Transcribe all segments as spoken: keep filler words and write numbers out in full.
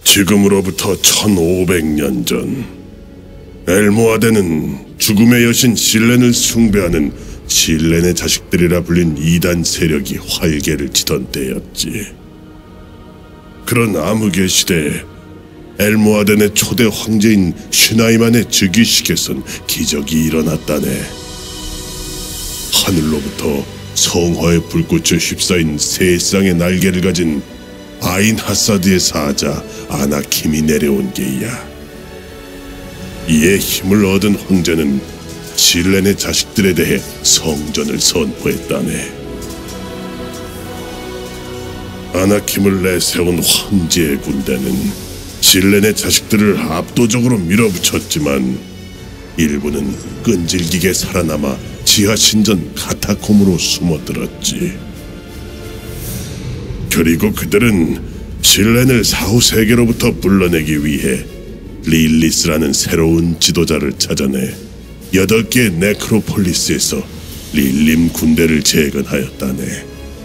지금으로부터 천오백 년 전, 엘모아덴은 죽음의 여신 실렌을 숭배하는 실렌의 자식들이라 불린 이단 세력이 활개를 치던 때였지. 그런 암흑의 시대에 엘모아덴의 초대 황제인 슈나이만의 즉위식에선 기적이 일어났다네. 하늘로부터 성화의 불꽃에 휩싸인 세 쌍의 날개를 가진 아인 하사드의 사자 아나킴이 내려온 게야. 이에 힘을 얻은 황제는 실렌의 자식들에 대해 성전을 선포했다네. 아나킴을 내세운 황제의 군대는 실렌의 자식들을 압도적으로 밀어붙였지만 일부는 끈질기게 살아남아 지하 신전 카타콤으로 숨어들었지. 그리고 그들은 실렌을 사후 세계로부터 불러내기 위해 릴리스라는 새로운 지도자를 찾아내 여덟 개의 네크로폴리스에서 릴림 군대를 재건하였다네.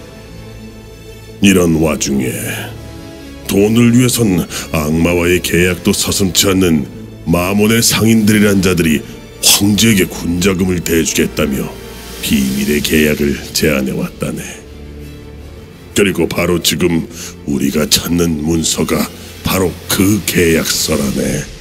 이런 와중에 돈을 위해선 악마와의 계약도 서슴지 않는 마몬의 상인들이란 자들이 황제에게 군자금을 대주겠다며 비밀의 계약을 제안해왔다네. 그리고 바로 지금 우리가 찾는 문서가 바로 그 계약서라네.